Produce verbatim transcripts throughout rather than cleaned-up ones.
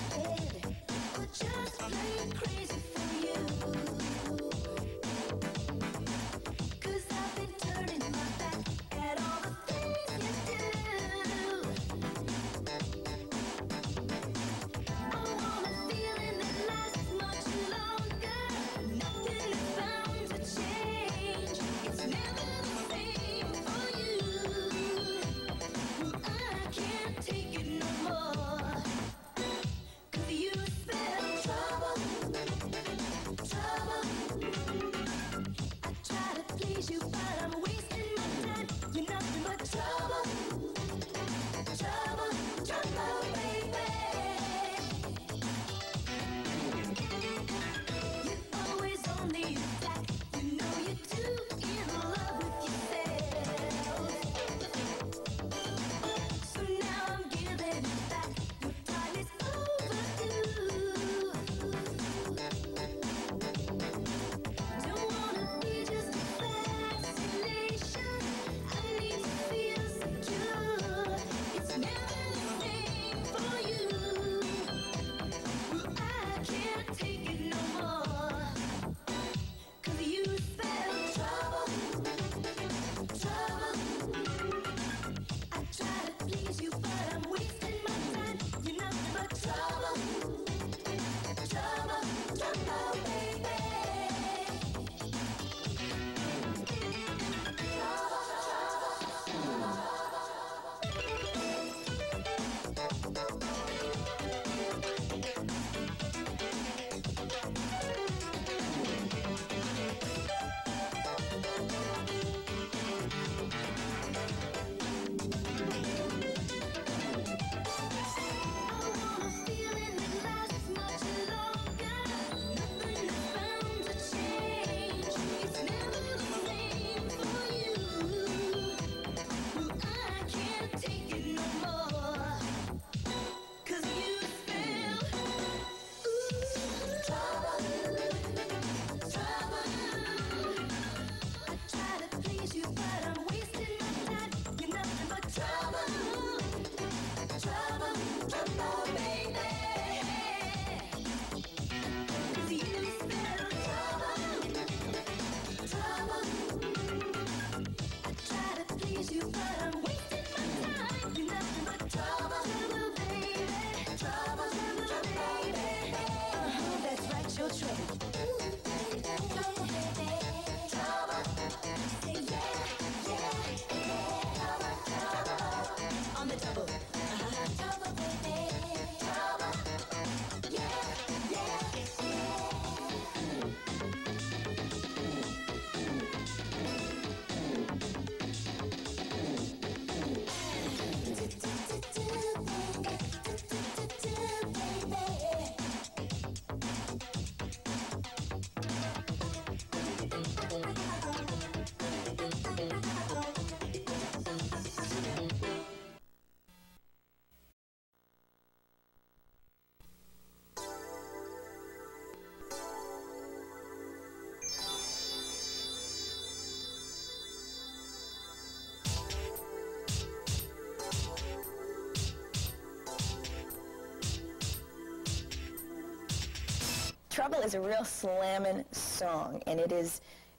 Trouble is a real slammin' song, and it is,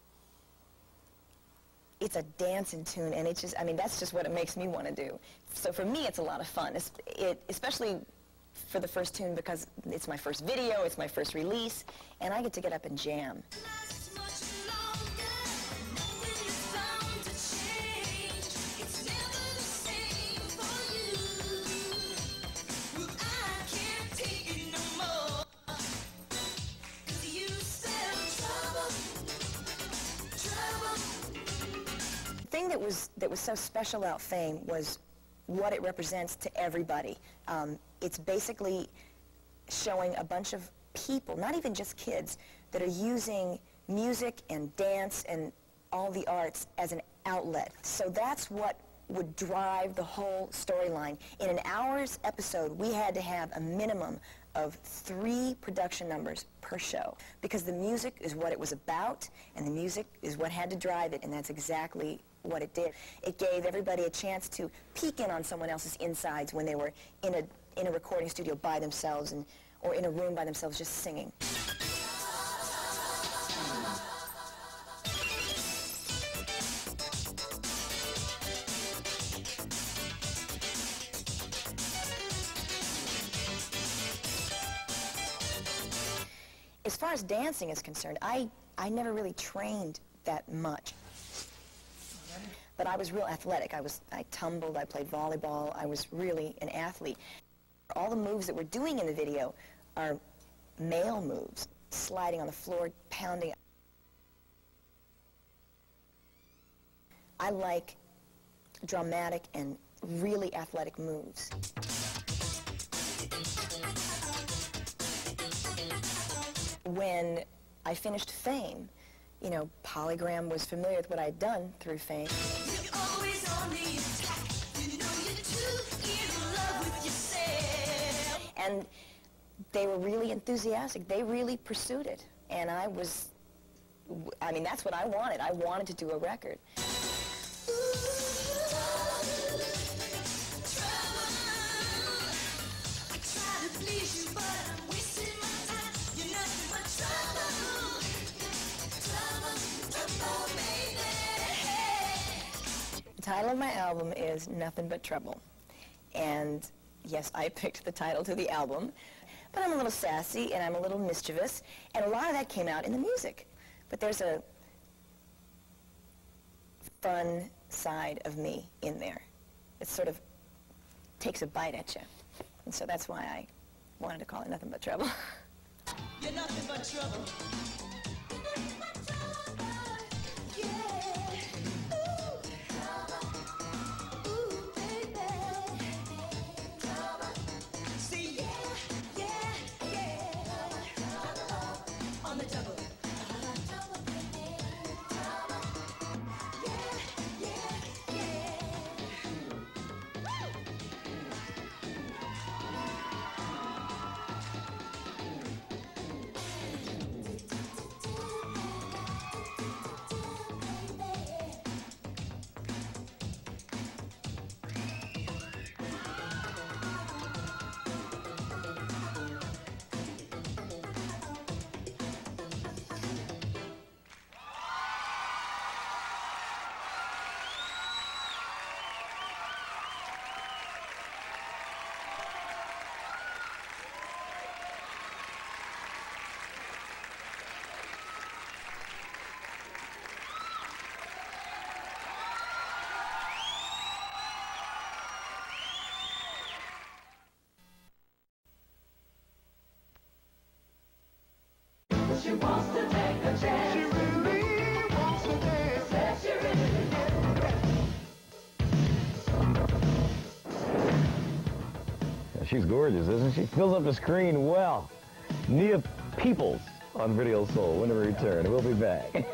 it's a dancing tune, and it's just, I mean, that's just what it makes me want to do. So for me, it's a lot of fun, it's, it, especially for the first tune, because it's my first video, it's my first release, and I get to get up and jam. The thing that was that was so special about Fame was what it represents to everybody. Um, it's basically showing a bunch of people, not even just kids, that are using music and dance and all the arts as an outlet. So that's what would drive the whole storyline. In an hour's episode, we had to have a minimum of three production numbers per show, because the music is what it was about, and the music is what had to drive it, and that's exactly what it did. It gave everybody a chance to peek in on someone else's insides when they were in a in a recording studio by themselves, and or in a room by themselves just singing. As far as dancing is concerned, I, I never really trained that much. But I was real athletic. I was, I tumbled, I played volleyball, I was really an athlete. All the moves that we're doing in the video are male moves, sliding on the floor, pounding. I like dramatic and really athletic moves. When I finished Fame, you know, Polygram was familiar with what I'd done through Fame. You're always on the attack. You know you're too in love with yourself. And they were really enthusiastic. They really pursued it. And I was, I mean, that's what I wanted. I wanted to do a record. The title of my album is Nothing But Trouble. And yes, I picked the title to the album, but I'm a little sassy and I'm a little mischievous, and a lot of that came out in the music. But there's a fun side of me in there. It sort of takes a bite at you. And so that's why I wanted to call it Nothing But Trouble. You're nothing but trouble. She wants to take a chance. She really wants to dance. Says she really yeah, she's gorgeous, isn't she? Fills up the screen well. Nia Peoples on Video Soul. When we return, we'll be back.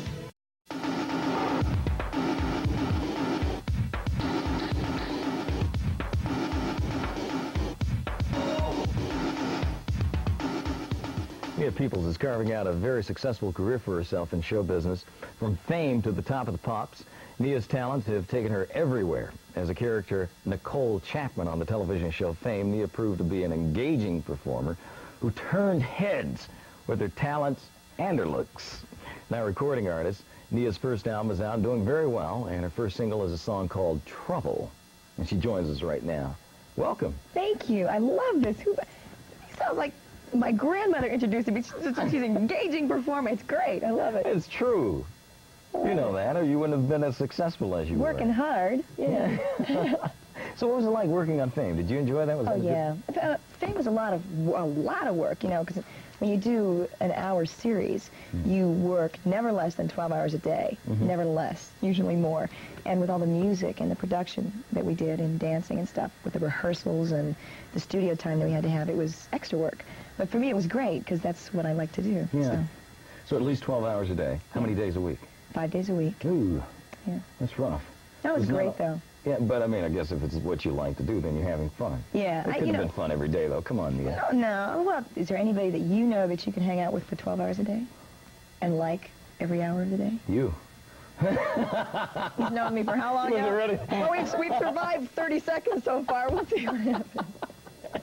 Nia Peoples is carving out a very successful career for herself in show business. From Fame to the top of the pops, Nia's talents have taken her everywhere. As a character Nicole Chapman on the television show Fame, Nia proved to be an engaging performer who turned heads with her talents and her looks. Now recording artist, Nia's first album is out, doing very well, and her first single is a song called Trouble. And she joins us right now. Welcome. Thank you. I love this. Who, sounds like my grandmother introduced me. She's, she's an engaging performer. It's great. I love it. It's true. You know that, or you wouldn't have been as successful as you were. Working hard, yeah. So what was it like working on Fame? Did you enjoy that? Was oh, that yeah. Good? Uh, Fame was a lot of a lot of work, you know, because when you do an hour series, mm-hmm. you work never less than twelve hours a day, mm-hmm. never less, usually more. And with all the music and the production that we did and dancing and stuff, with the rehearsals and the studio time that we had to have, it was extra work. But for me, it was great, because that's what I like to do. Yeah. So, so at least twelve hours a day. How yeah. many days a week? Five days a week. Ooh. Yeah. That's rough. That was it's great, not, though. Yeah, but I mean, I guess if it's what you like to do, then you're having fun. Yeah. It could I, have you been know, fun every day, though. Come on, Nia. No, no. Well, is there anybody that you know that you can hang out with for twelve hours a day? And like every hour of the day? You. He's known me for how long now? Ready? Well, we've, we've survived thirty seconds so far. We'll see what happens.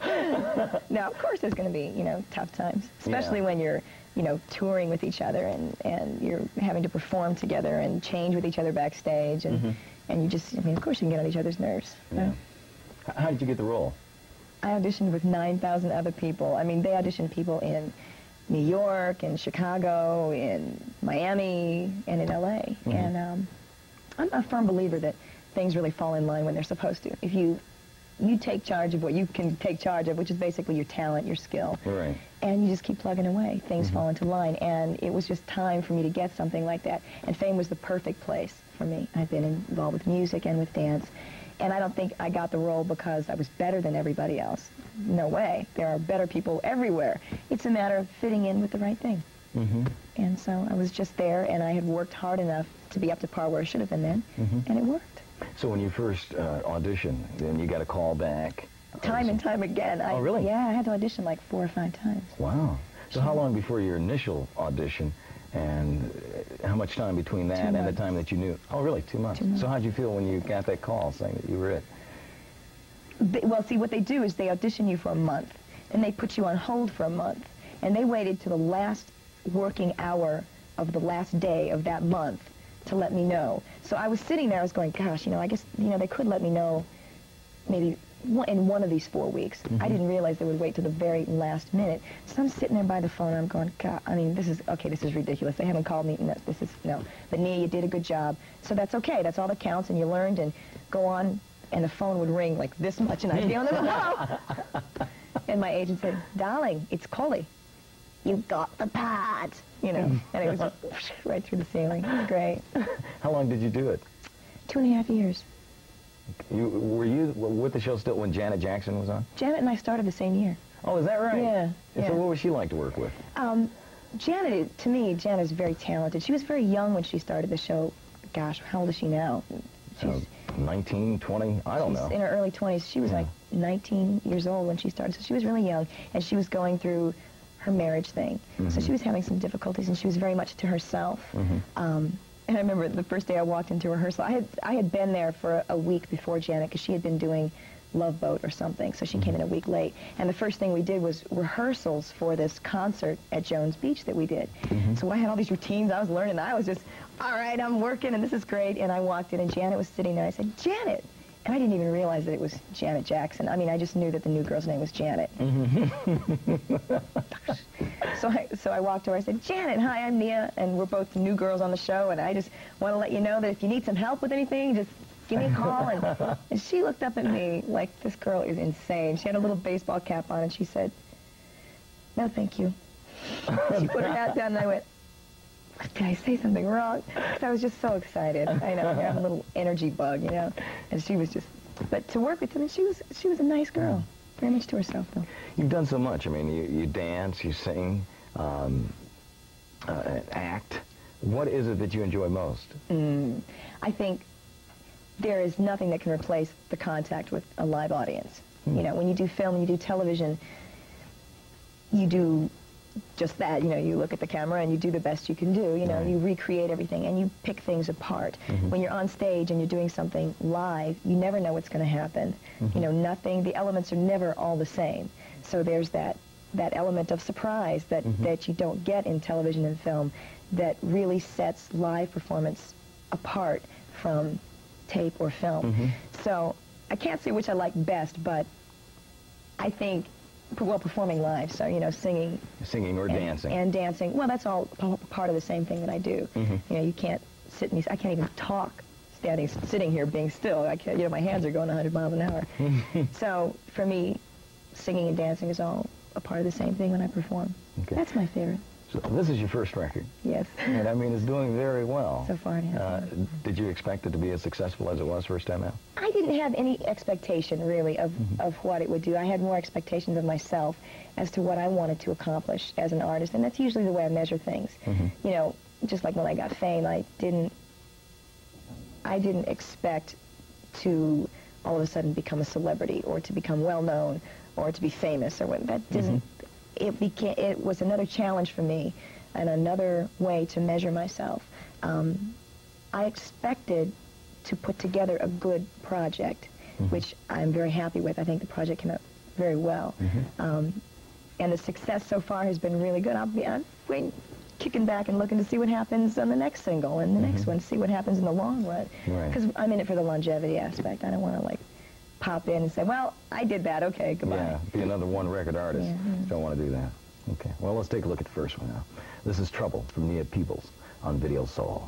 Now, of course, there's going to be, you know, tough times, especially Yeah. when you're, you know, touring with each other and, and you're having to perform together and change with each other backstage, and, Mm-hmm. and you just, I mean, of course you can get on each other's nerves. you Yeah. know? H- How did you get the role? I auditioned with nine thousand other people. I mean, they auditioned people in New York, in Chicago, in Miami, and in L A. Mm-hmm. And um, I'm a firm believer that things really fall in line when they're supposed to. If you you take charge of what you can take charge of, which is basically your talent, your skill, Right. and you just keep plugging away, things fall into line. And it was just time for me to get something like that. And Fame was the perfect place for me. I've been involved with music and with dance. And I don't think I got the role because I was better than everybody else. No way. There are better people everywhere. It's a matter of fitting in with the right thing. Mm-hmm. And so I was just there, and I had worked hard enough to be up to par where I should have been then, Mm-hmm. and it worked. So when you first uh, auditioned, then you got a call back? Time and time again. I, Oh, really? Yeah, I had to audition like four or five times. Wow. So how long before your initial audition, and uh, how much time between that and the months. time that you knew? Oh, really? Two months. Two months. So how'd you feel when you got that call saying that you were it? They, well, see, what they do is they audition you for a month, and they put you on hold for a month, and they waited to the last working hour of the last day of that month to let me know. So I was sitting there, I was going, gosh, you know, I guess, you know, they could let me know maybe one, in one of these four weeks. Mm-hmm. I didn't realize they would wait to the very last minute. So I'm sitting there by the phone, and I'm going, God, I mean, this is, okay, this is ridiculous. They haven't called me, no, this is, no. But Nia, you did a good job. So that's okay, that's all that counts, and you learned, and go on, and the phone would ring like this much, and I'd be on the phone. And my agent said, darling, it's Coley. You got the part, you know, and it was right through the ceiling. It was great. How long did you do it? Two and a half years. You, were you with the show still when Janet Jackson was on? Janet and I started the same year. Oh, is that right? Yeah, And yeah. So what was she like to work with? Um, Janet, is- to me, Janet is very talented. She was very young when she started the show. Gosh, how old is she now? She's, Uh, nineteen, twenty? I don't she's know. in her early twenties. She was Yeah. like nineteen years old when she started, so she was really young, and she was going through her marriage thing. So she was having some difficulties, and she was very much to herself. Um, and I remember the first day I walked into rehearsal, I had, I had been there for a, a week before Janet, because she had been doing Love Boat or something, so she came in a week late. And the first thing we did was rehearsals for this concert at Jones Beach that we did. So I had all these routines I was learning. I was just, all right, I'm working, and this is great. And I walked in, and Janet was sitting there. I said, Janet. And I didn't even realize that it was Janet Jackson. I mean, I just knew that the new girl's name was Janet. so, I, so I walked over, I said, Janet, hi, I'm Nia, and we're both new girls on the show, and I just want to let you know that if you need some help with anything, just give me a call. And, and she looked up at me like, this girl is insane. She had a little baseball cap on, and she said, no, thank you. She put her hat down, and I went, did I say something wrong? 'Cause I was just so excited. I know, I have a little energy bug, you know. And she was just, but to work with her, she was, she was a nice girl. Very much to herself, though. You've done so much. I mean, you, you dance, you sing, um, uh, act. What is it that you enjoy most? Mm, I think there is nothing that can replace the contact with a live audience. You know, when you do film, you do television, you do just that, you know, you look at the camera and you do the best you can do, you know, Right. you recreate everything and you pick things apart. When you're on stage and you're doing something live, you never know what's going to happen. You know, nothing, the elements are never all the same. So there's that, that element of surprise that, that you don't get in television and film that really sets live performance apart from tape or film. So I can't say which I like best, but I think, well, performing live, so, you know, singing. Singing or and, dancing? And dancing. Well, that's all p- part of the same thing that I do. You know, you can't sit and, I can't even talk standing, sitting here being still. I can't, you know, my hands are going a hundred miles an hour. So, for me, singing and dancing is all a part of the same thing when I perform. Okay. That's my favorite. So this is your first record, Yes. and I mean, it's doing very well. So far, it has. Uh, did you expect it to be as successful as it was first time out? I didn't have any expectation, really, of, of what it would do. I had more expectations of myself as to what I wanted to accomplish as an artist, and that's usually the way I measure things. You know, just like when I got Fame, I didn't, I didn't expect to all of a sudden become a celebrity or to become well-known or to be famous. Or what, that didn't, it, became, it was another challenge for me and another way to measure myself. Um, I expected to put together a good project, which I'm very happy with. I think the project came out very well. Mm-hmm. um, and the success so far has been really good. I'll be I'm waiting, kicking back and looking to see what happens on the next single and the Mm-hmm. next one, see what happens in the long run. Right. Because I'm in it for the longevity aspect. I don't want to like pop in and say, well, I did that, okay, goodbye. Yeah, be another one-record artist. Yeah, yeah. Don't want to do that. Okay, well, let's take a look at the first one now. This is Trouble from Nia Peoples on Video Soul.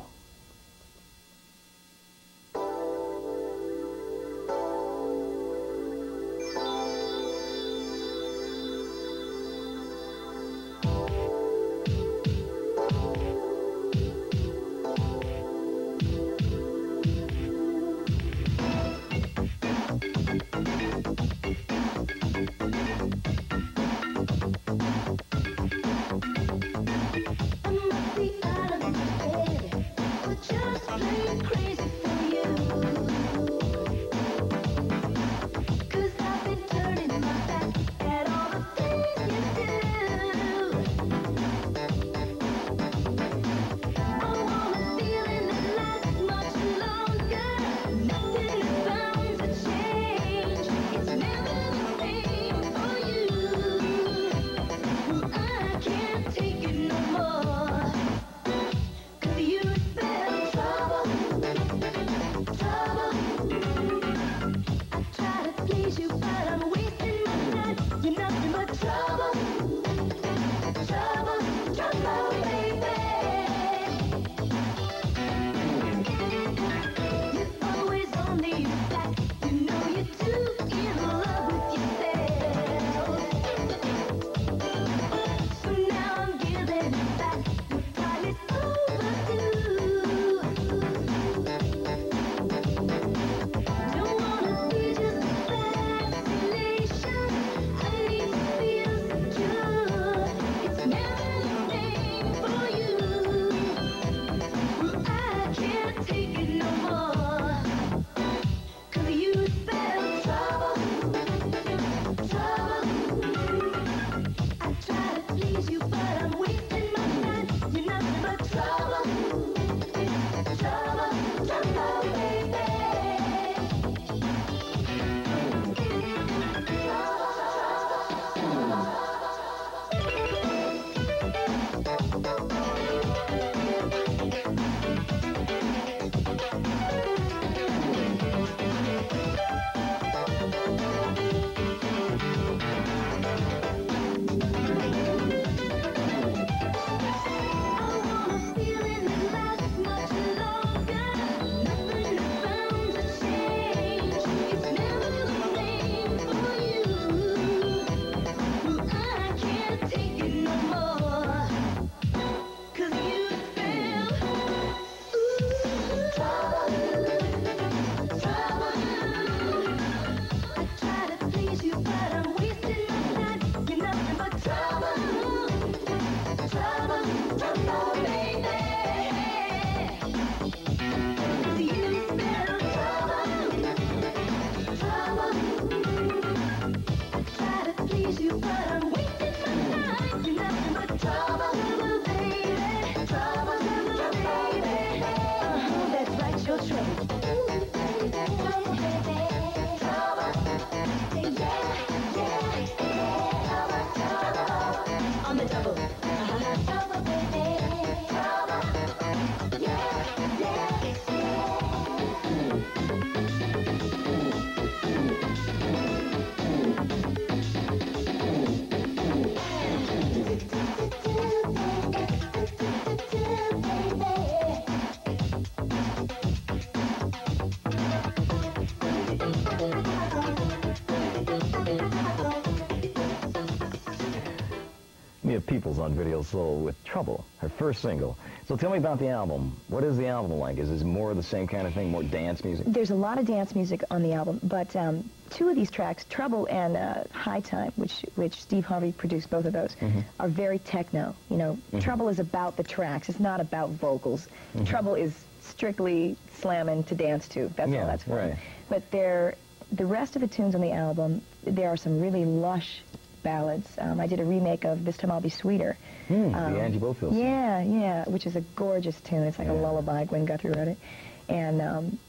Nia Peoples on Video Soul with Trouble, her first single. So tell me about the album. What is the album like? Is it more of the same kind of thing, more dance music? There's a lot of dance music on the album, but um, two of these tracks, Trouble and uh, High Time, which which Steve Harvey produced, both of those, mm-hmm. are very techno. You know, mm-hmm. Trouble is about the tracks. It's not about vocals. Mm-hmm. Trouble is strictly slamming to dance to. That's yeah, all that's fun. Right. But they're, the rest of the tunes on the album, there are some really lush ballads. Um, I did a remake of This Time I'll Be Sweeter. Mm, um, the Angie Bofill song. Yeah, yeah, which is a gorgeous tune. It's like yeah. a lullaby. Gwen Guthrie wrote it. And um,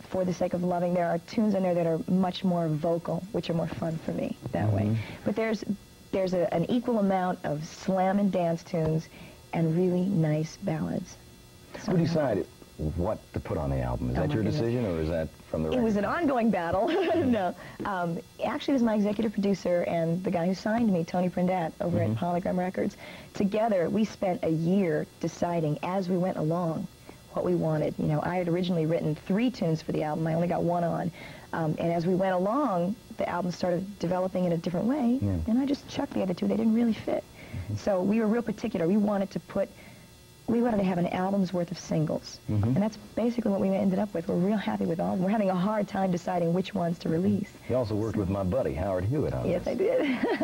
For the Sake of Loving. There are tunes in there that are much more vocal, which are more fun for me that Mm-hmm. way. But there's there's a, an equal amount of slam and dance tunes and really nice ballads. So, Who decided what to put on the album? Is Oh, that my your goodness. decision, or is that from the It record? was an ongoing battle. No. Um, actually, it was my executive producer and the guy who signed me, Tony Prendat, over Mm-hmm. at Polygram Records. Together, we spent a year deciding as we went along what we wanted. You know, I had originally written three tunes for the album. I only got one on. Um, and as we went along, the album started developing in a different way, Yeah. and I just chucked the other two. They didn't really fit. Mm-hmm. So we were real particular. We wanted to put we wanted to have an album's worth of singles. Mm-hmm. And that's basically what we ended up with. We're real happy with all of them. We're having a hard time deciding which ones to release. You also worked with my buddy, Howard Hewitt, on Yes, this. I did.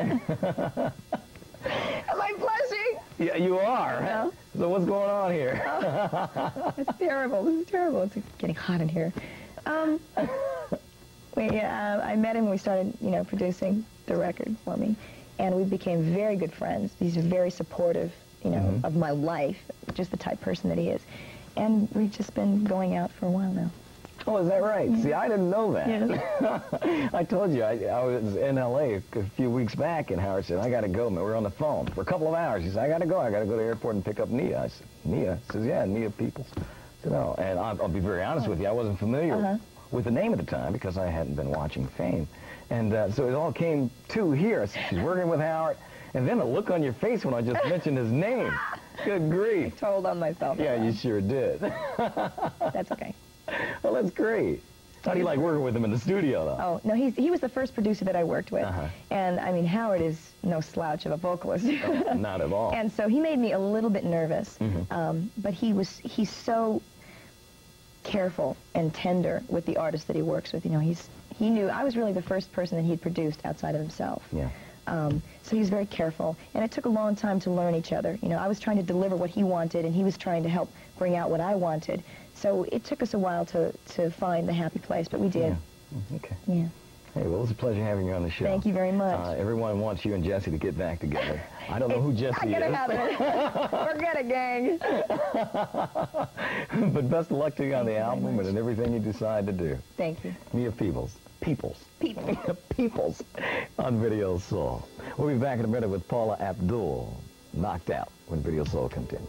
Am I blushing? Yeah, you are. No. So what's going on here? That's terrible. This is terrible. It's getting hot in here. Um, we, uh, I met him when we started, you know, producing the record for me. And we became very good friends. He's very supportive, you know, Mm-hmm. of my life, just the type of person that he is. And we've just been going out for a while now. Oh, is that right? See, I didn't know that. Yes. I told you, I, I was in L A a few weeks back, and Howard said, I got to go, man. We were on the phone for a couple of hours. He said, I got to go. I got to go to the airport and pick up Nia. I said, Nia? He says, yeah, Nia Peoples. I said, no. And I'll, I'll be very honest with you. I wasn't familiar Uh-huh. with the name at the time because I hadn't been watching Fame. And uh, so it all came to here. She's working with Howard. And then the look on your face when I just mentioned his name. Good grief. Told on myself. Yeah, you sure did. That's okay. Well, that's great. How do you like working with him in the studio, though? Oh, no, he's, he was the first producer that I worked with. Uh-huh. And, I mean, Howard is no slouch of a vocalist. Oh, not at all. And so he made me a little bit nervous. Mm-hmm. Um, but he was, he's so careful and tender with the artists that he works with. You know, he's, he knew, I was really the first person that he'd produced outside of himself. Yeah. Um, so he was very careful, and it took a long time to learn each other. You know, I was trying to deliver what he wanted, and he was trying to help bring out what I wanted. So it took us a while to, to find the happy place, but we did. Yeah. Okay. Yeah. Hey, well, it was a pleasure having you on the show. Thank you very much. Uh, everyone wants you and Jesse to get back together. I don't know who Jesse I gotta is. have it. Forget it, gang. But best of luck to you on the Thank you very album much. and in everything you decide to do. Thank you. Nia Peoples. Peoples. People. Peoples on Video Soul. We'll be back in a minute with Paula Abdul, Knocked Out, when Video Soul continues.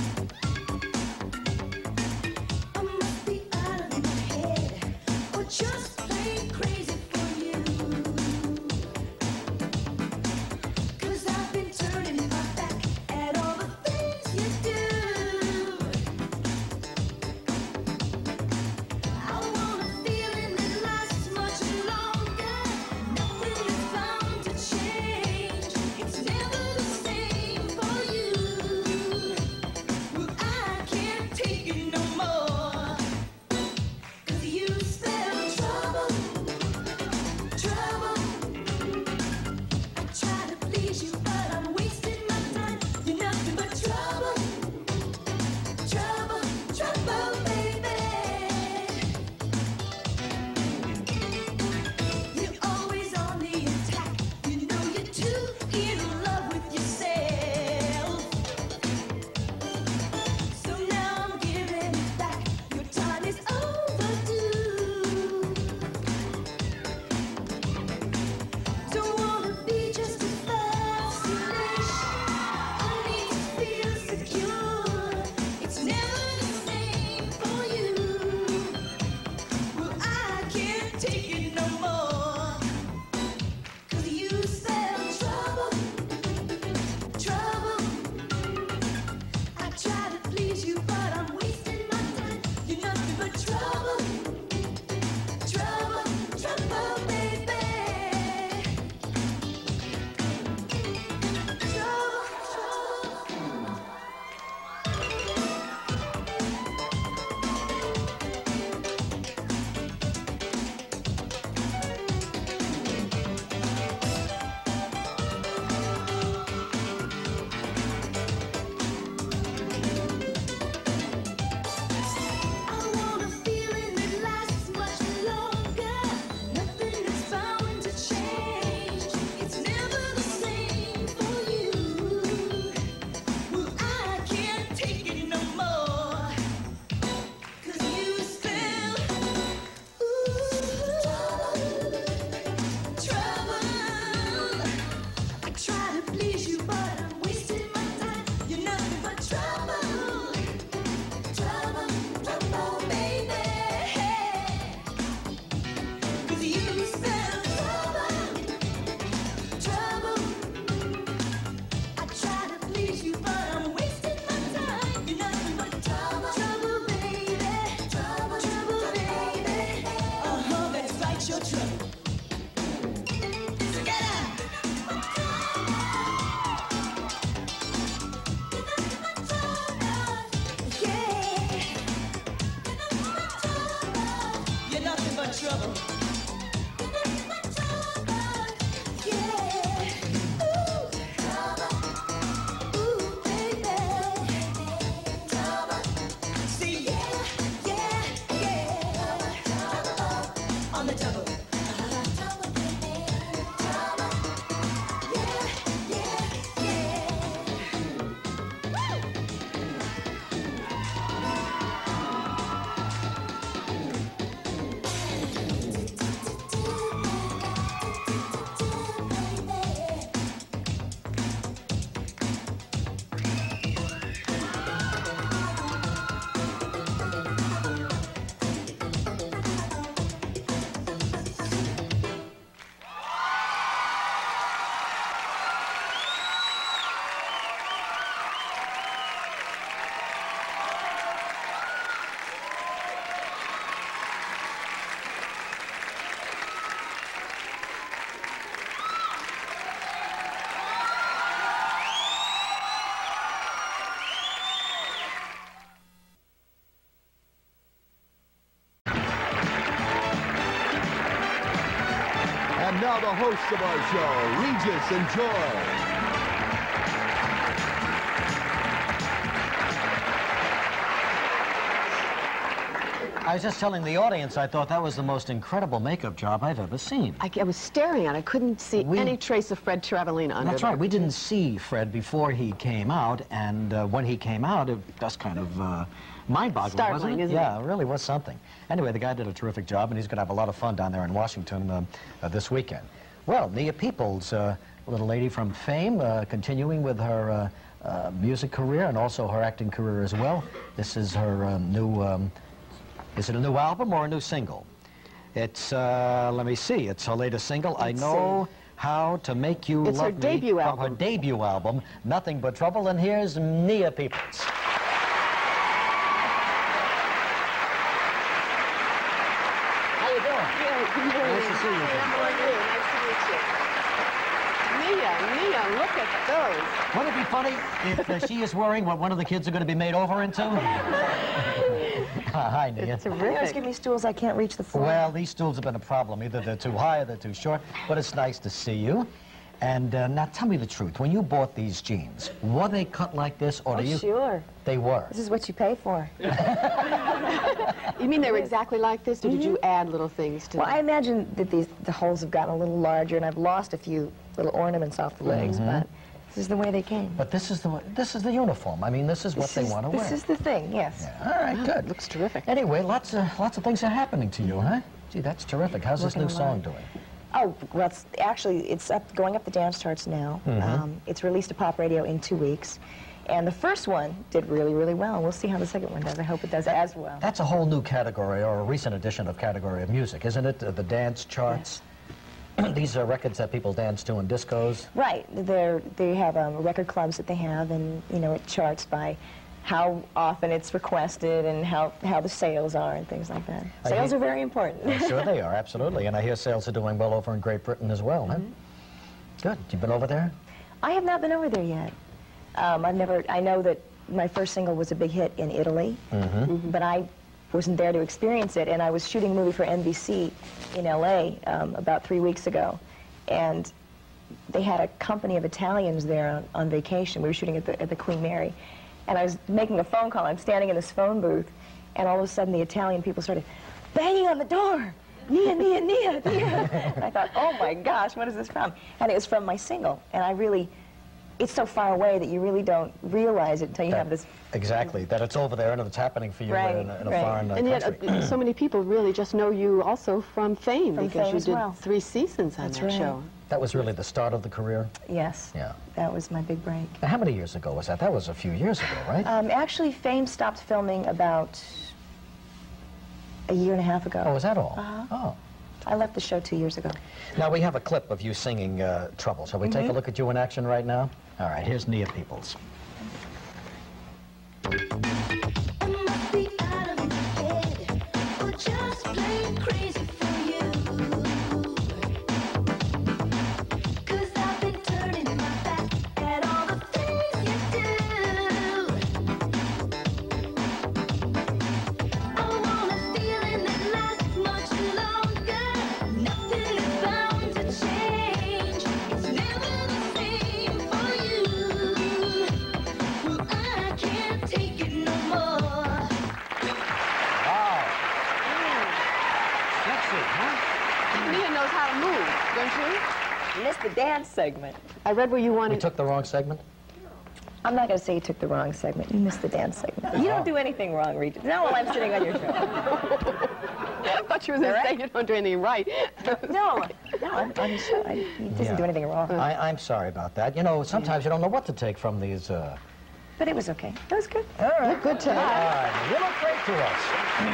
I must be out of my head. What you trouble. And now the hosts of our show, Regis and Joy. I was just telling the audience I thought that was the most incredible makeup job I've ever seen. I, I was staring at it. I couldn't see We- any trace of Fred Travelina under That's there. right. We didn't see Fred before he came out, and uh, when he came out, it was kind of uh, mind-boggling, Startling, wasn't it? isn't yeah, it? it really was something. Anyway, the guy did a terrific job, and he's going to have a lot of fun down there in Washington uh, uh, this weekend. Well, Nia Peoples, uh, a little lady from Fame, uh, continuing with her uh, uh, music career and also her acting career as well. This is her uh, new, um, is it a new album or a new single? It's, uh, let me see, it's her latest single, I Let's Know How to Make You It's Love her Me, debut from album. her debut album, Nothing But Trouble, and here's Nia Peoples. How you doing? Good morning. Nice to see you. How are you? Nice to meet you. Mia, Mia, look at those. Wouldn't it be funny if uh, she is worrying what one of the kids are going to be made over into? Hi, Nia. You always Terrific. give me stools I can't reach the floor. Well, these stools have been a problem. Either they're too high or they're too short, but it's nice to see you. And uh, now tell me the truth. When you bought these jeans, were they cut like this, or Oh, do you... sure. They were. This is what you pay for. You mean they were exactly like this, or did you add little things to Well, I them? imagine that these the holes have gotten a little larger, and I've lost a few little ornaments off the legs, but this is the way they came. But this is the this is the uniform. I mean, this is what This they is- want to wear. This is the thing, yes. Yeah. All right, good. Looks terrific. Anyway, lots of lots of things are happening to you, huh? Gee, that's terrific. How's this Working new a song lot. doing? Oh, well, it's actually, it's up, going up the dance charts now. Um, it's released to pop radio in two weeks. And the first one did really, really well. We'll see how the second one does. I hope it does as well. That's a whole new category, or a recent addition of category of music, isn't it? Uh, the dance charts. These are records that people dance to in discos. Right. They're, they have um, record clubs that they have, and, you know, it charts by how often it's requested and how, how the sales are and things like that. I Sales hear- are very important. Oh, sure they are, absolutely. And I hear sales are doing well over in Great Britain as well, huh? Good. You've been over there? I have not been over there yet. Um, I've never, I know that my first single was a big hit in Italy, but I wasn't there to experience it, and I was shooting a movie for N B C in L A um, about three weeks ago, and they had a company of Italians there on, on vacation. We were shooting at the, at the Queen Mary, and I was making a phone call. I'm standing in this phone booth, and all of a sudden the Italian people started banging on the door. Nia, Nia, Nia, Nia. And I thought, oh my gosh, what is this from? And it was from my single, and I really, it's so far away that you really don't realize it until you have this. Exactly, that it's over there and it's happening for you Right, in, a, in a right. foreign uh, And yet, country. uh, so many people really just know you also from Fame, From because Fame you as did well. three seasons on That's that right. show. That was really the start of the career? Yes. Yeah. That was my big break. Now, how many years ago was that? That was a few years ago, right? Um, actually, Fame stopped filming about a year and a half ago. oh, was that all? Uh-huh. Oh. I left the show two years ago. Now, we have a clip of you singing uh, Trouble. Shall we take a look at you in action right now? All right, here's Nia Peoples. I must be out of my head, or just plain crazy for you. 'Cause I've been turning my back at all the things you do. I want a feeling that lasts much longer. don't you? You missed the dance segment. I read where you We wanted... took the wrong segment? I'm not going to say you took the wrong segment. You missed the dance segment. You don't do anything wrong, Regis. Not while I'm sitting on your show. I thought you were going to say you don't do anything right. No, no, I'm, I'm sure. I, he doesn't Yeah. do anything wrong. I, I'm sorry about that. You know, sometimes you don't know what to take from these... Uh... But it was okay. It was good. All right. Good to All right. You look great to us.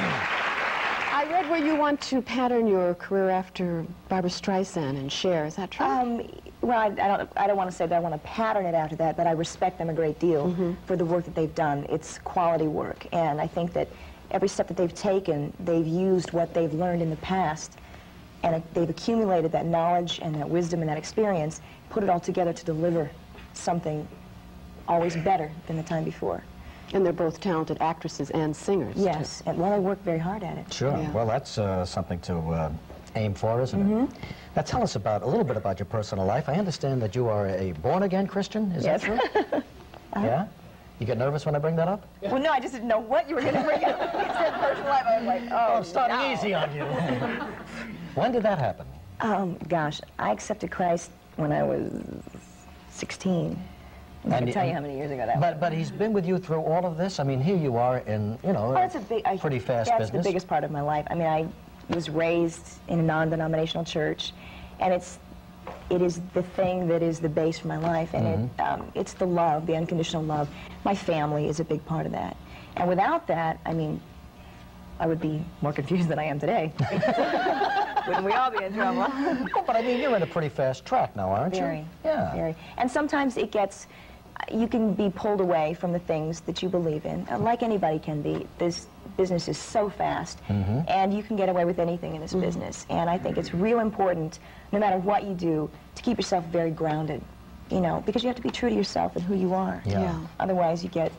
I read where you want to pattern your career after Barbra Streisand and Cher. Is that true? Um, well, I, I don't. I don't want to say that I want to pattern it after that, but I respect them a great deal Mm-hmm. for the work that they've done. It's quality work, and I think that every step that they've taken, they've used what they've learned in the past, and it, they've accumulated that knowledge and that wisdom and that experience, put it all together to deliver something always better than the time before. And they're both talented actresses and singers. too. Yes, and well, they work very hard at it. Sure. Yeah. Well, that's uh, something to uh, aim for, isn't it? Now, tell us about a little bit about your personal life. I understand that you are a born-again Christian. Is Yes. that true? Yeah? You get nervous when I bring that up? Well, no, I just didn't know what you were going to bring up. You said personal life. I was like, oh, I'm starting no. easy on you. When did that happen? Um, gosh, I accepted Christ when I was sixteen. I'm not And going to tell y- you how many years ago that was. But but he's been with you through all of this. I mean, here you are in you know Oh, it's a big, I, pretty fast that's business. the biggest part of my life. I mean, I was raised in a non-denominational church, and it's it is the thing that is the base for my life, and Mm-hmm. it um, it's the love, the unconditional love. My family is a big part of that, and without that, I mean, I would be more confused than I am today. Wouldn't we all be in trouble? Oh, but I mean, you're in a pretty fast track now, aren't Very, you? Yeah. very. And sometimes it gets, you can be pulled away from the things that you believe in, uh, like anybody can be. This business is so fast, Mm-hmm. and you can get away with anything in this business. And I think it's real important, no matter what you do, to keep yourself very grounded, you know, because you have to be true to yourself and who you are. Yeah. Yeah. Otherwise, you get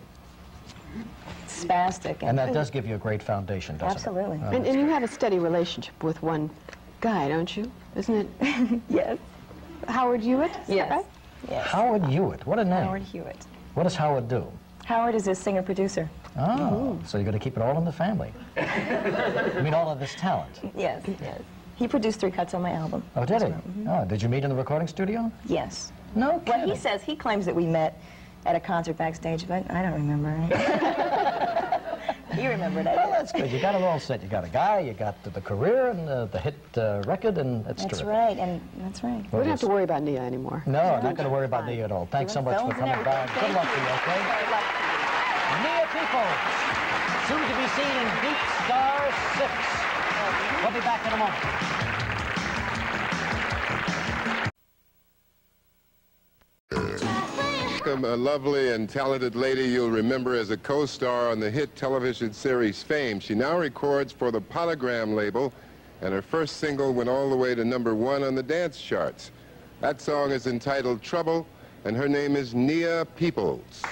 spastic. And that does give you a great foundation, doesn't Absolutely. it? Uh, And, and you have a steady relationship with one guy, don't you? Isn't it Yes. Howard Hewitt? Is that Yes. right? Yes. Howard Hewitt. What a name. Howard Hewitt. What does Howard do? Howard is a singer-producer. Oh, so you're going to keep it all in the family. I mean, all of this talent. Yes, yes. He produced three cuts on my album. Oh, did he? Oh, did you meet in the recording studio? Yes. No Well, kidding. he says, he claims that we met at a concert backstage, but I don't remember. You remembered it. Well, that's good. You got it all set. You got a guy, you got the, the career, and the, the hit uh, record, and it's That's terrific. right, and that's right. We don't have to worry about Nia anymore. No, I'm not going to worry about Nia at all. Thanks so much for Films and coming by. everything. Good luck to you, okay? Nia Peoples, soon to be seen in Deep Star six. We'll be back in a moment. Welcome, a lovely and talented lady you'll remember as a co-star on the hit television series Fame. She now records for the Polygram label, and her first single went all the way to number one on the dance charts. That song is entitled Trouble, and her name is Nia Peoples.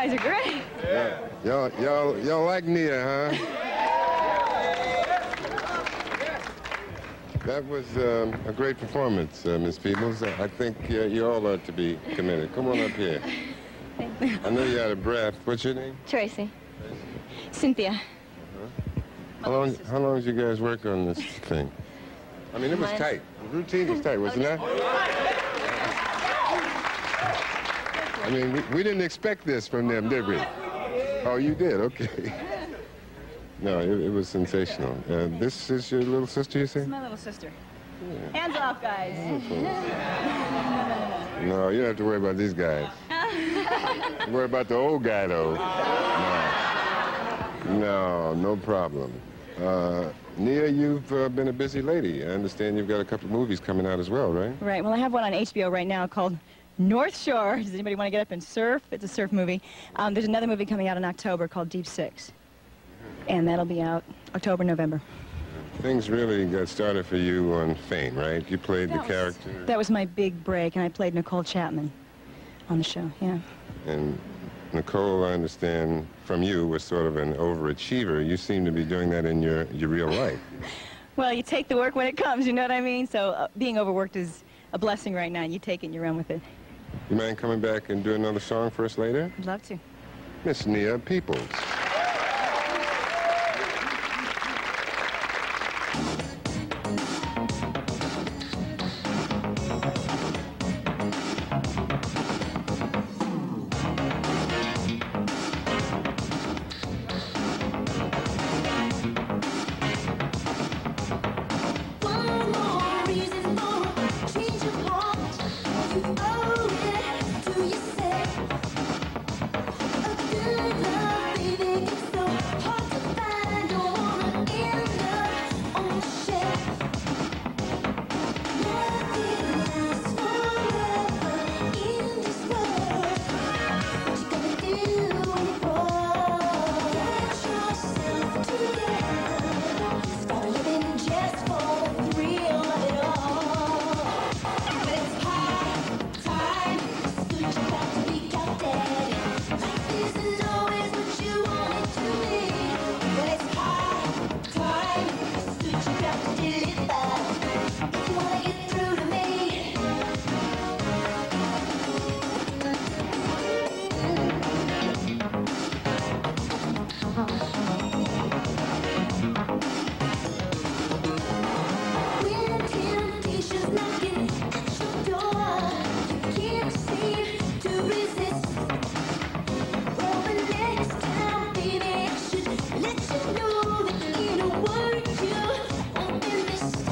guys are great. Yeah. Y'all, y'all, y'all like Nia, huh? That was um, a great performance, uh, Miss Peebles. I think uh, you all ought to be commended. Come on up here. Thank you. I know you're out of breath. What's your name? Tracy. Cynthia. How long, how long did you guys work on this thing? I mean, it was Mine- tight. The routine was tight, wasn't it? I mean, we, we didn't expect this from them, did we? Oh, you did? Okay. No, it, it was sensational. Uh, this is your little sister, you say? My little sister. Hands off, guys. No, you don't have to worry about these guys. Worry about the old guy, though. No, no, no problem. Uh, Nia, you've uh, been a busy lady. I understand you've got a couple of movies coming out as well, right? Right. Well, I have one on H B O right now called North Shore. Does anybody want to get up and surf? It's a surf movie. Um, there's another movie coming out in October called Deep Six. And that'll be out October, November. Things really got started for you on Fame, right? You played the That was- character. That was my big break, and I played Nicole Chapman on the show, yeah. And Nicole, I understand from you, was sort of an overachiever. You seem to be doing that in your, your real life. Well, you take the work when it comes, you know what I mean? So uh, being overworked is a blessing right now. You take it and you run with it. You mind coming back and do another song for us later? I'd love to. Miss Nia Peebles. One more reason for a change of heart. You owe it to yourself. A good love, baby, it's so hard to find. Don't wanna end up on the shelf. Nothing lasts forever in this world. What you gonna do when you fall? Get yourself together. Start living just for the thrill of it all. But it's high time, soon you got to be counted. Life isn't always what you want it to be. But it's high time, soon you got to deliver. If you wanna get through to me. When temptation's knocking at your door, you can't seem to resist. Well, the next time, baby, I should let you know that in a word you won't be missed.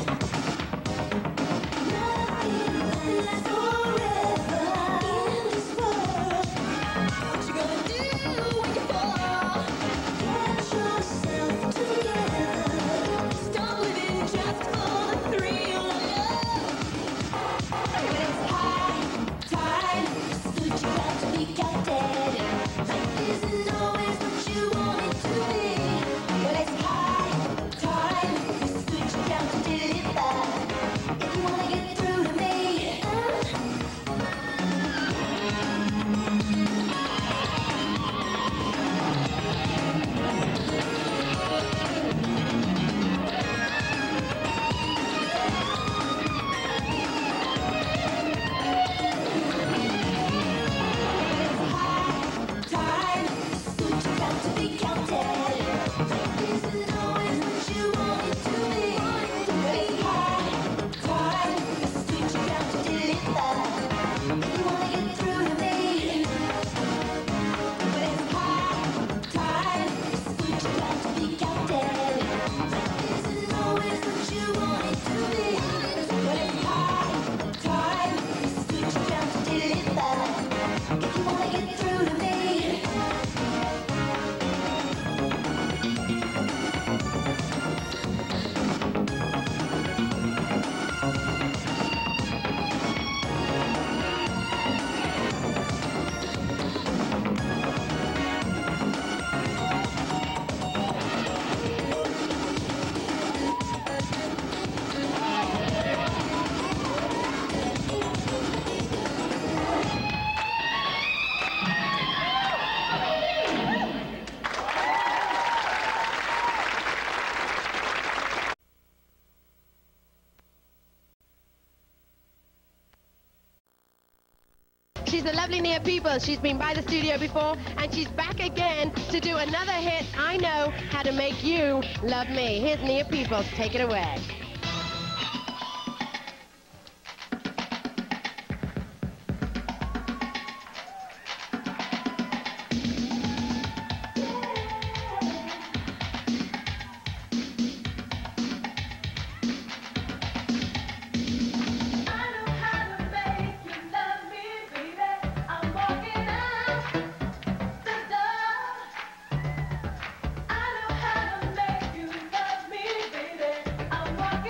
Nothing lasts forever in this world. What you gonna do when you fall? Get yourself together. Stop living just for the thrill of love. When it's high time, soon you got to be counted. Life isn't always what you want it to be. When it's high time, soon you got to deliver. If you wanna get through to me. She's the lovely Nia Peoples. She's been by the studio before, and she's back again to do another hit, I Know How to Make You Love Me. Here's Nia Peoples. Take it away. I know how to make you love me, baby. I'm walking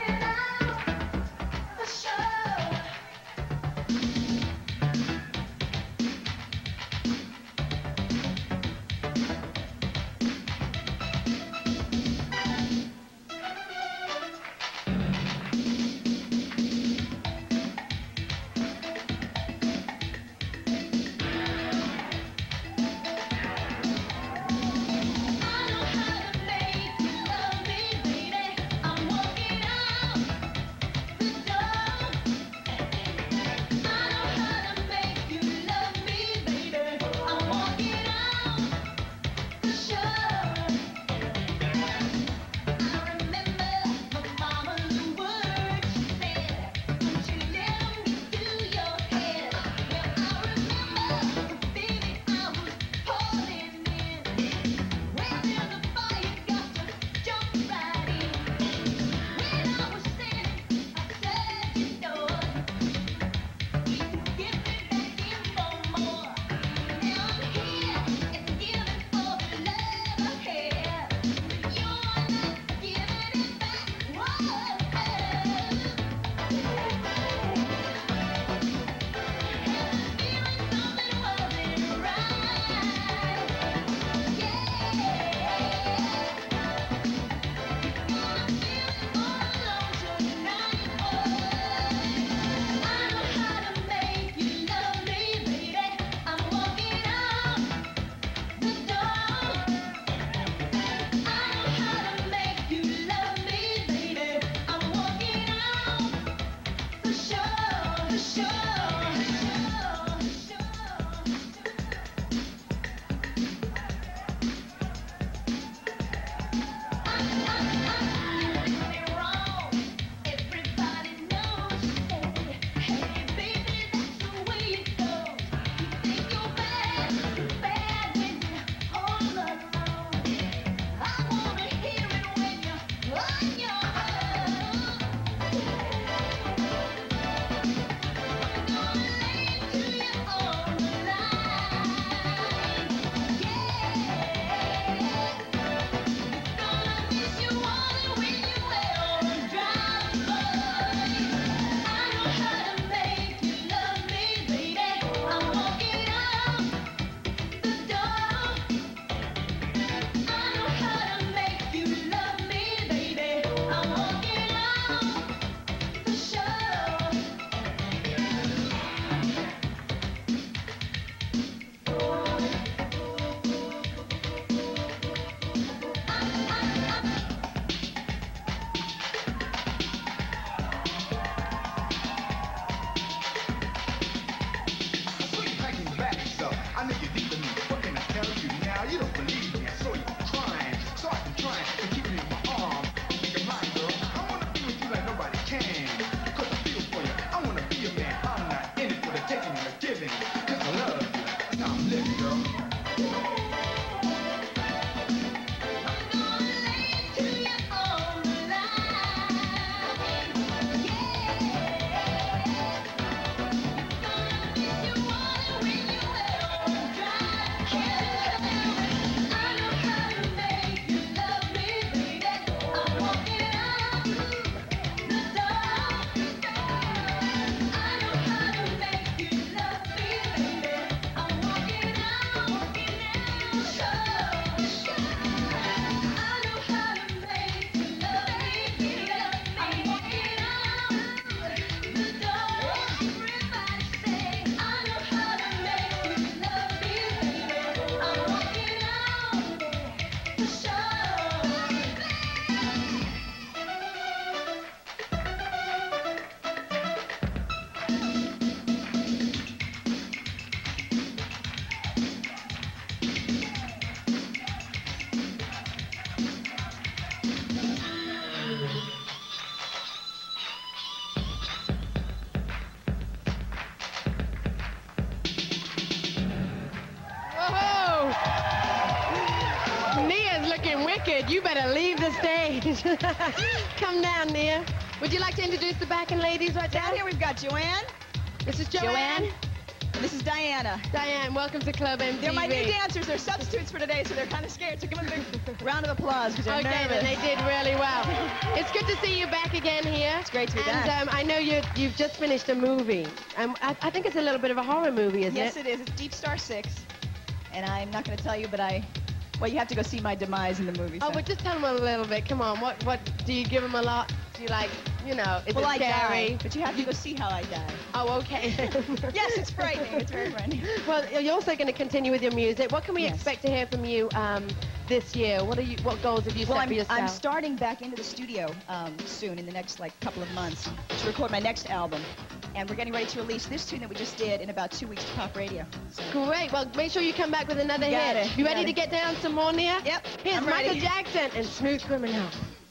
record, you better leave the stage. Come down, Nia. Would you like to introduce the backing ladies right Down now? here we've got Joanne. This is Joanne. Joanne. This is Diana. Diane, welcome to Club M T V. They're my new dancers. They're substitutes for today, so they're kind of scared. So give them a big round of applause because they're Okay, nervous. then they did really well. It's good to see you back again here. It's great to be and, back. um, I know you, you've just finished a movie. Um, I, I think it's a little bit of a horror movie, isn't Yes, it? it is. It's Deep Star six. And I'm not going to tell you, but I... Well, you have to go see my demise in the movie. Oh, so. but just tell them a little bit. Come on. What, what, do you give them a lot? Do you like, you know, is well, it I scary? die, but you have to go see how I die. Oh, okay. Yes, it's frightening. It's very frightening. Well, you're also going to continue with your music. What can we Yes. expect to hear from you um, this year? What are you? What goals have you Well, set I'm, for yourself? I'm starting back into the studio um, soon, in the next like couple of months, to record my next album. And we're getting ready to release this tune that we just did in about two weeks to pop radio. So. Great. Well, make sure you come back with another You got hit. it. You You ready got to it. get down some more, Nia? Yep. Here's I'm Michael ready. Jackson and Smooth Criminal.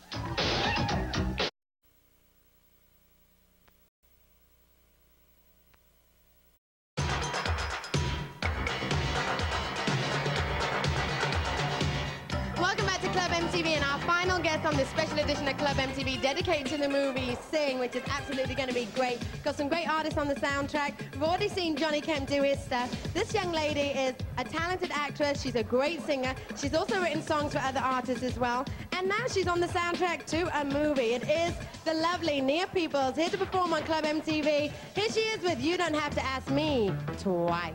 Welcome back to Club M T V, and our final guest on this special edition of Club M T V dedicated to the movie Sing, which is absolutely going to be great. Got some great artists on the soundtrack. We've already seen Johnny Kemp do his stuff. This young lady is a talented actress. She's a great singer. She's also written songs for other artists as well. And now she's on the soundtrack to a movie. It is the lovely Nia Peoples, here to perform on Club M T V. Here she is with You Don't Have to Ask Me Twice.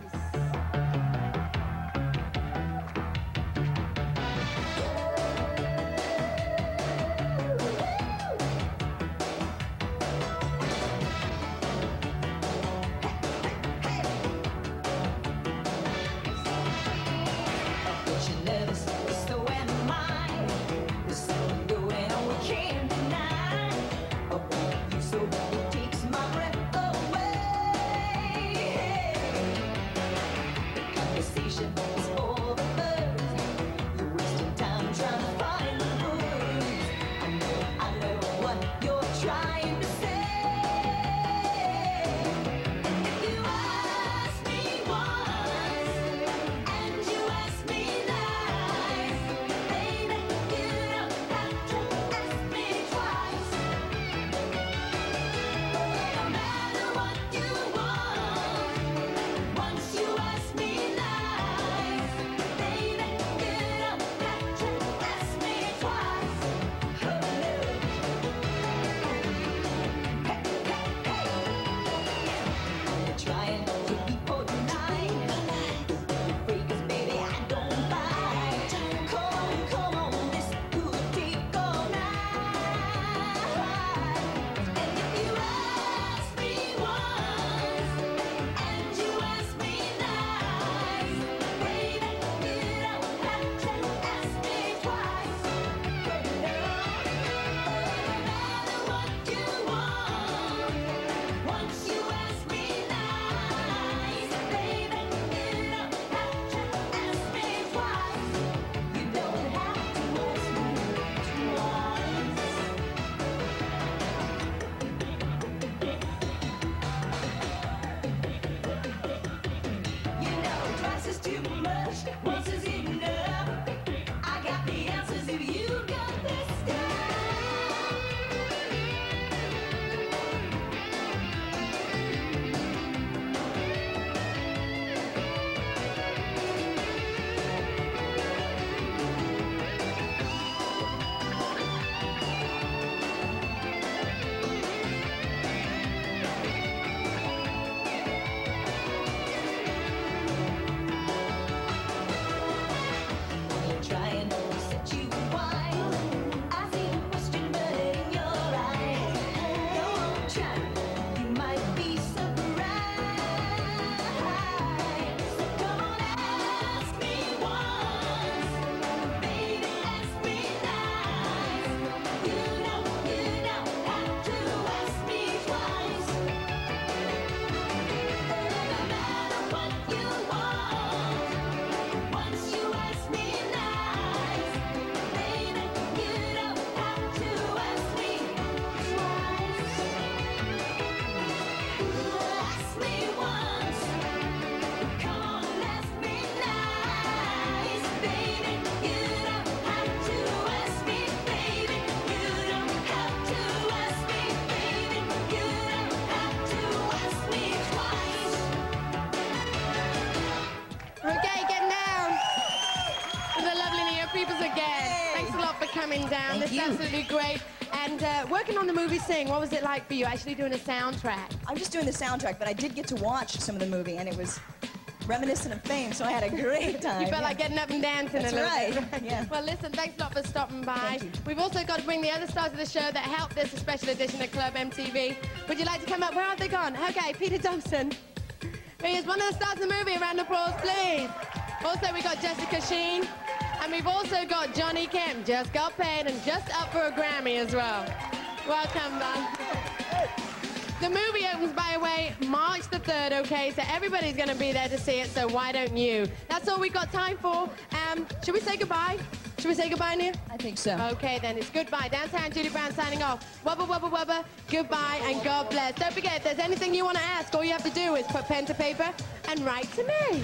It's you. absolutely great. And uh, working on the movie Sing, what was it like for you actually doing a soundtrack? I'm just doing the soundtrack, but I did get to watch some of the movie, and it was reminiscent of Fame, so I had a great time. You felt yeah. like getting up and dancing That's a little right. bit. Yeah. Well, listen, thanks a lot for stopping by. Thank you. We've also got to bring the other stars of the show that helped this special edition of Club M T V. Would you like to come up? Where have they gone? Okay, Peter Thompson. He is one of the stars of the movie. A round of applause, please. Also, we got Jessica Sheen. And we've also got Johnny Kemp. Just got paid and just up for a Grammy as well. Welcome, man. The movie opens, by the way, March the third, okay? So everybody's going to be there to see it, so why don't you? That's all we've got time for. Um, should we say goodbye? Should we say goodbye, Nia? I think so. Okay, then it's goodbye. Downtown, Judy Brown signing off. Wubba, wubba, wubba. Goodbye and God bless. Don't forget, if there's anything you want to ask, all you have to do is put pen to paper and write to me.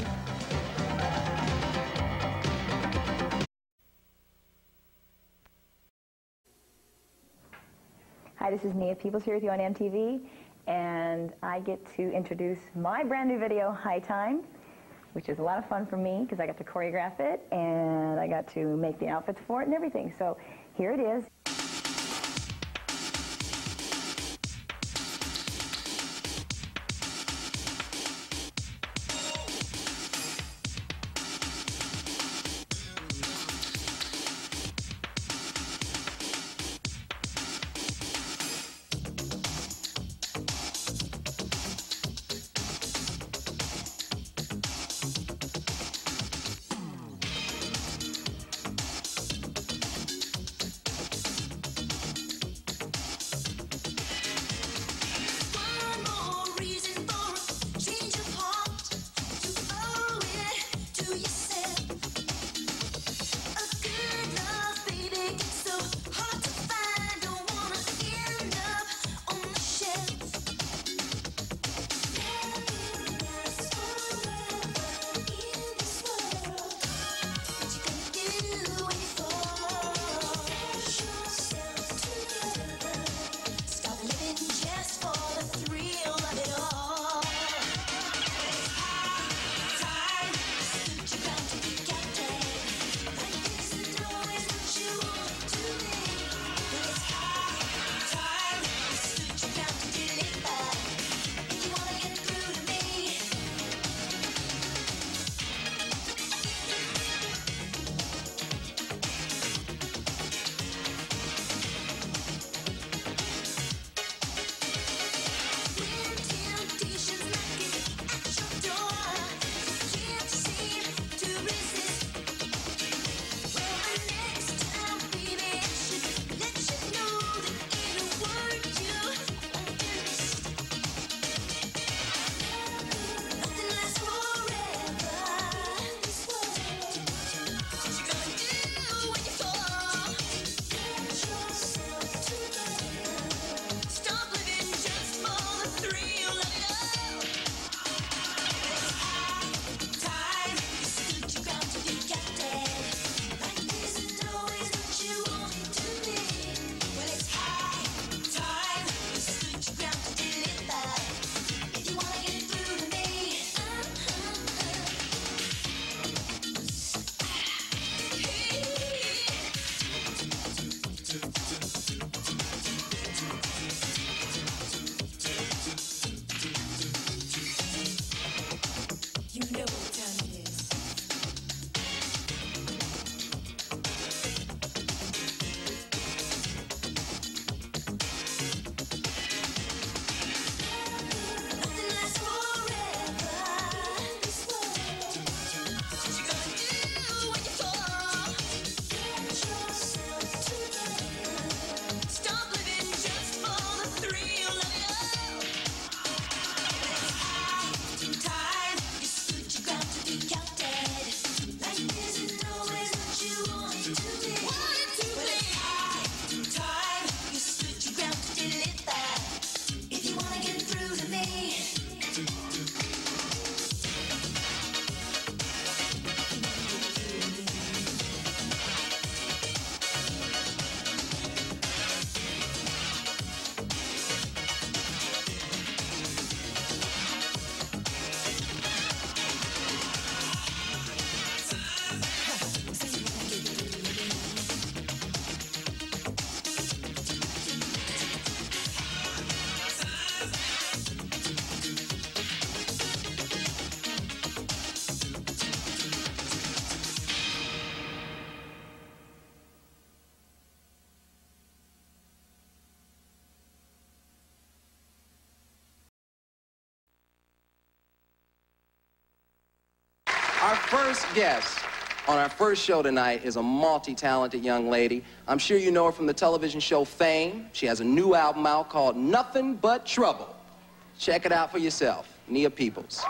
Hi, this is Nia Peoples here with you on M T V, and I get to introduce my brand new video, High Time, which is a lot of fun for me because I got to choreograph it and I got to make the outfits for it and everything. So here it is. Our first guest on our first show tonight is a multi-talented young lady. I'm sure you know her from the television show Fame. She has a new album out called Nothing But Trouble. Check it out for yourself. Nia Peoples.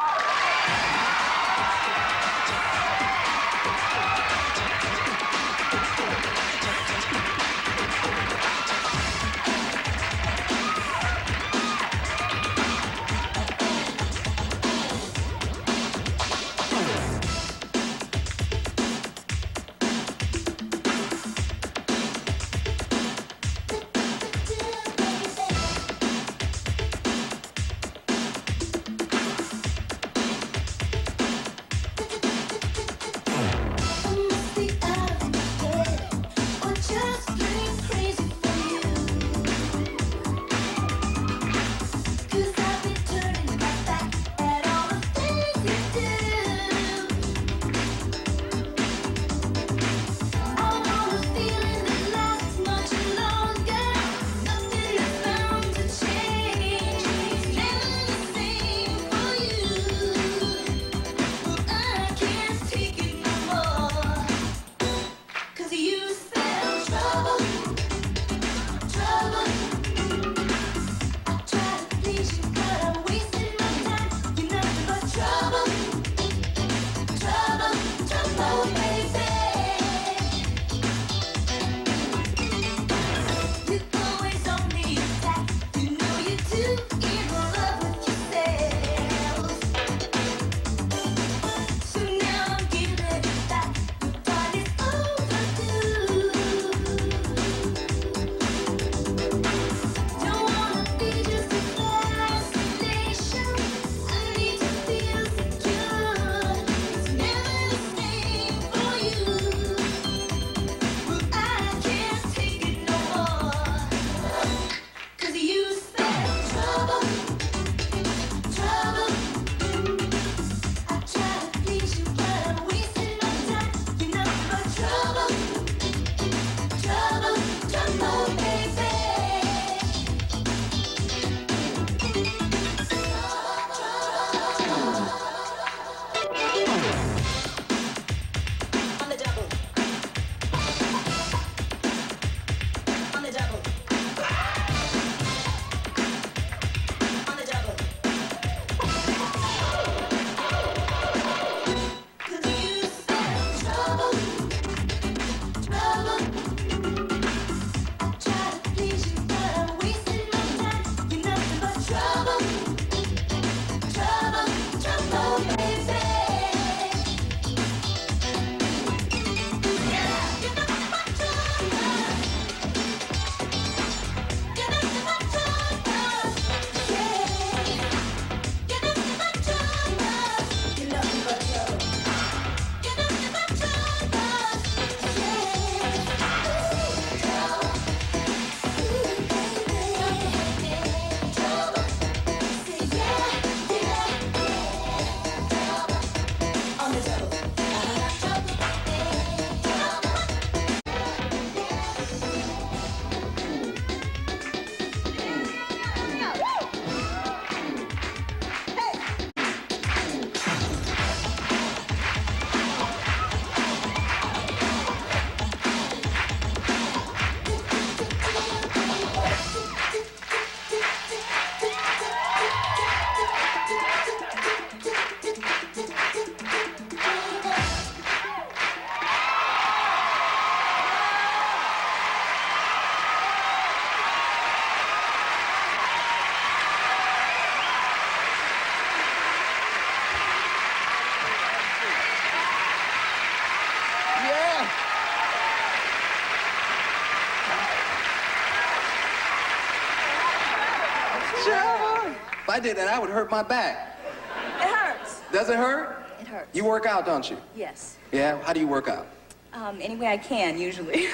If I did that, I would hurt my back. It hurts. Does it hurt? It hurts. You work out, don't you? Yes. Yeah? How do you work out? Um, any way I can, usually.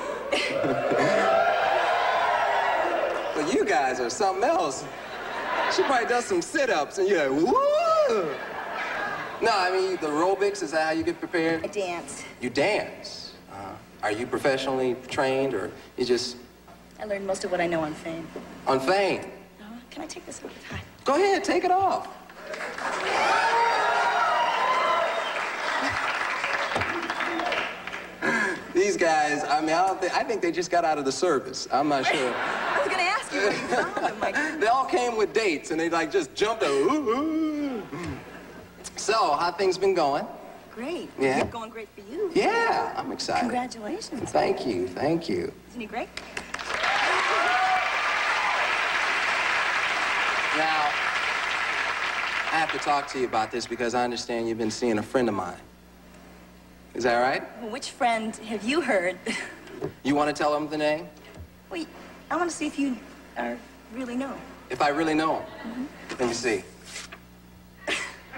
Well, you guys are something else. She probably does some sit-ups, and you're like, woo! No, I mean, the aerobics, is that how you get prepared? I dance. You dance? Uh, are you professionally trained, or you just... I learned most of what I know on Fame. On Fame? Uh, can I take this off? Hi. Go ahead, take it off. guys, I mean, I, don't think, I think they just got out of the service. I'm not sure. I was going to ask you where you found them. Like, They all came with dates, and they like just jumped out. Ooh, ooh. So, how things been going? great. Yeah. It's going great for you. Yeah, I'm excited. Congratulations. Thank you, thank you. Isn't he great? Now, I have to talk to you about this because I understand you've been seeing a friend of mine. Is that right? Well, which friend have you heard? You want to tell him the name? Wait, I want to see if you are really know. If I really know him? Mm-hmm. Let me see. The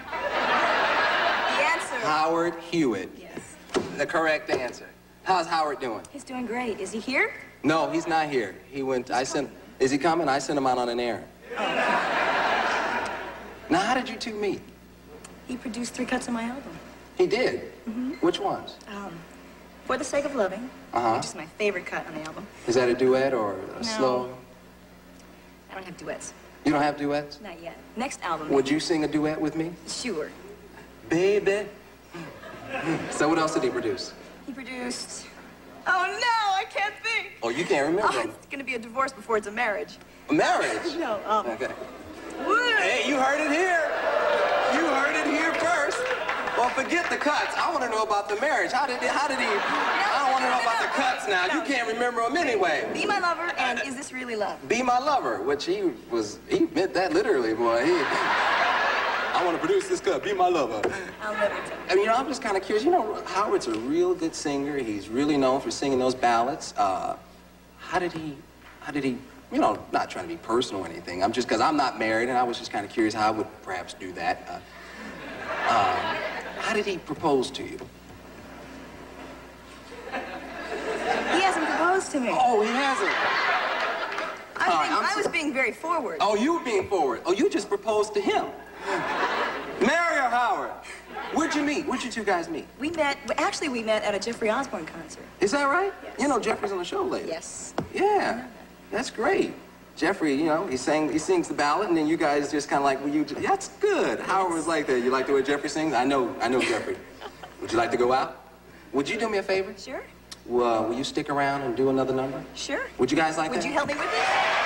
answer. Howard Hewitt. Yes. The correct answer. How's Howard doing? He's doing great. Is he here? No, he's not here. He went, I sent, is he coming? I sent him out on an errand. Oh, okay. Now, how did you two meet? He produced three cuts of my album. He did? Mm-hmm. Which ones? Um, For the Sake of Loving, Uh-huh. which is my favorite cut on the album. Is that a duet or a No. slow? I don't have duets. You don't have duets? Not yet. Next album. Would you sing a duet with me? Sure. Baby. So what else did he produce? He produced... Oh, no, I can't think. Oh, you can't remember Oh, him. it's going to be a divorce before it's a marriage. A marriage? No, um... Okay. Woo! Hey, you heard it here. You heard it here first. Well, forget the cuts. I want to know about the marriage. How did he, how did he, I don't want to know about the cuts now. You can't remember them anyway. Be My Lover and Is This Really Love? Be My Lover, which he was, he meant that literally, boy. He, I want to produce this cut, Be My Lover. I'll never tell. And you know, I'm just kind of curious. You know, Howard's a real good singer. He's really known for singing those ballads. Uh, how did he, how did he, you know, not trying to be personal or anything. I'm just, because I'm not married, and I was just kind of curious how I would perhaps do that. Uh, uh, how did he propose to you? He hasn't proposed to me. Oh, he hasn't. I was, Uh, being, I'm I so- was being very forward. Oh, you were being forward. Oh, you just proposed to him. Mary or Howard? Where'd you meet? Where'd you two guys meet? We met, actually, we met at a Jeffrey Osborne concert. Is that right? Yes. You know Jeffrey's on the show later. Yes. Yeah, that's great. Jeffrey, you know, he sang, he sings the ballad, and then you guys just kind of like, well, you, that's good. Howard was like that. You like the way Jeffrey sings? I know, I know Jeffrey. Would you like to go out? Would you do me a favor? Sure. Well, will you stick around and do another number? Sure. Would you guys like Would that? you help me with this?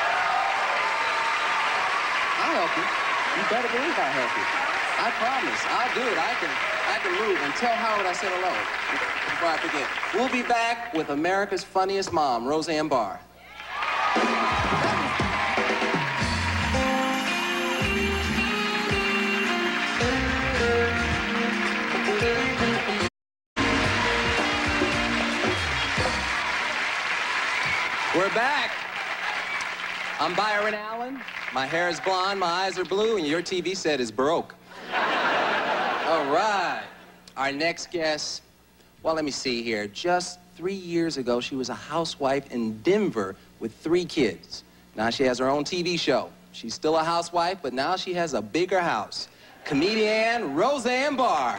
I'll help you. You better believe I'll help you. I promise. I'll do it. I can, I can move and tell Howard I said hello before I forget. We'll be back with America's funniest mom, Roseanne Barr. We're back. I'm Byron Allen. My hair is blonde, my eyes are blue, and your T V set is broke. All right. Our next guest, well, let me see here. Just three years ago, she was a housewife in Denver with three kids. Now she has her own T V show. She's still a housewife, but now she has a bigger house. Comedian Roseanne Barr.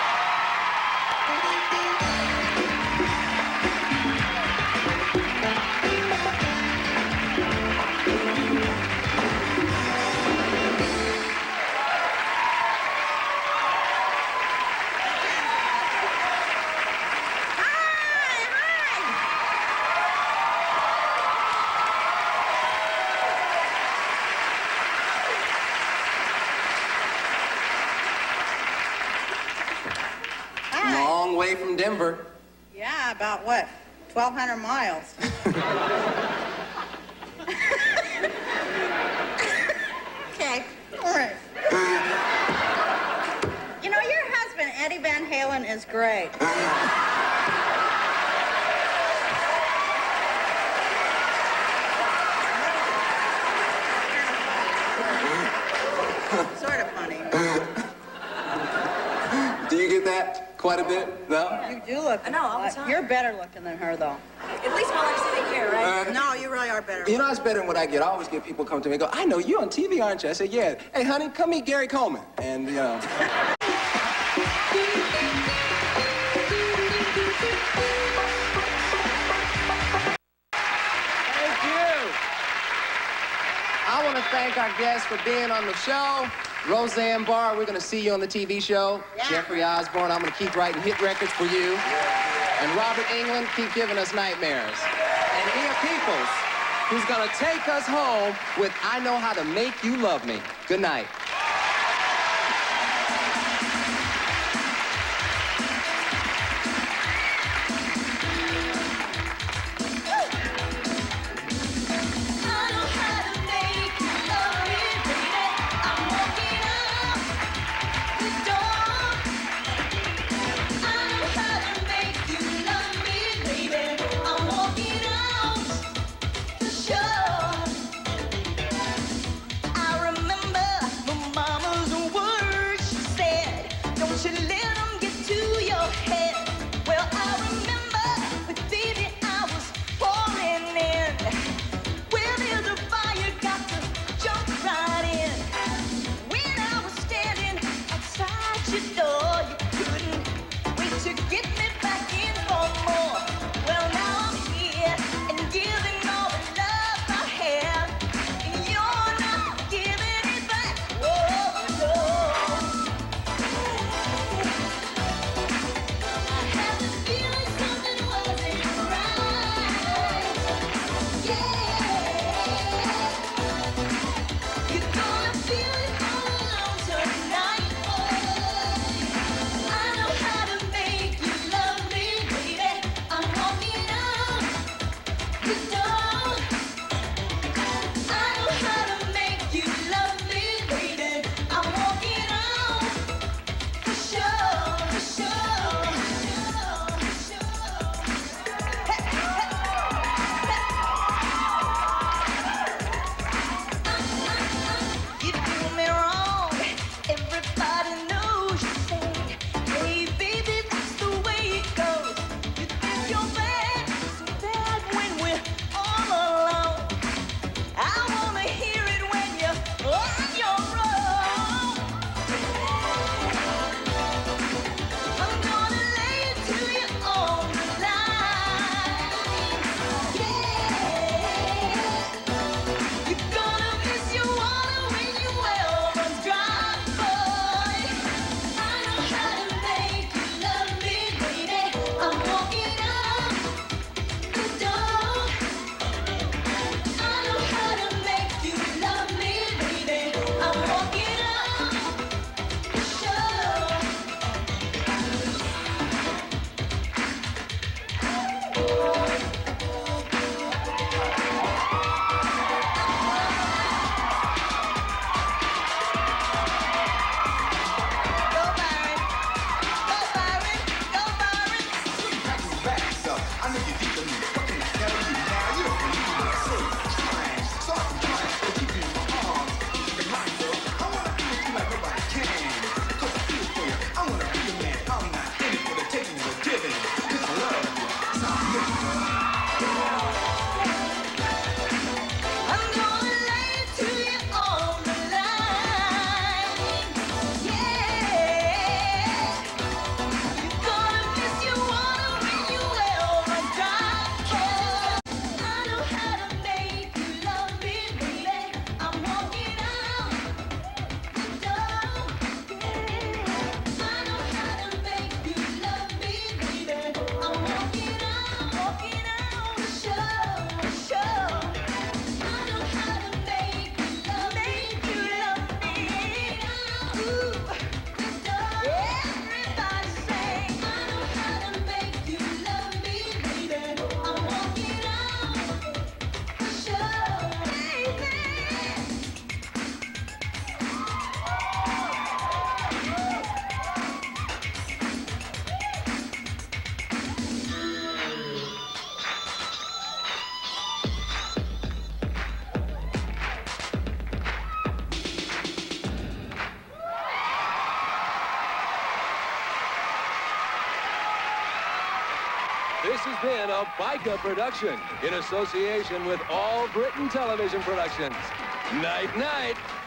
Long way from Denver. Yeah, about what? twelve hundred miles. Okay, all right. You know, your husband, Eddie Van Halen, is great. Sort of funny. Do you get that quite a bit? No? You do look. I know, all the time. You're better looking than her, though. At least while I'm sitting here, right? Uh, No, you really are better. You know, it's better than what I get. I always get people come to me and go, I know you on T V, aren't you? I say, yeah. Hey, honey, come meet Gary Coleman. And, you know. Thank you. I want to thank our guests for being on the show. Roseanne Barr, we're going to see you on the T V show. Yeah. Jeffrey Osborne, I'm going to keep writing hit records for you. And Robert England, keep giving us nightmares. And Nia Peoples, who's gonna take us home with I Know How to Make You Love Me. Good night. This has been a BICA production in association with All Britain Television Productions. Night, night.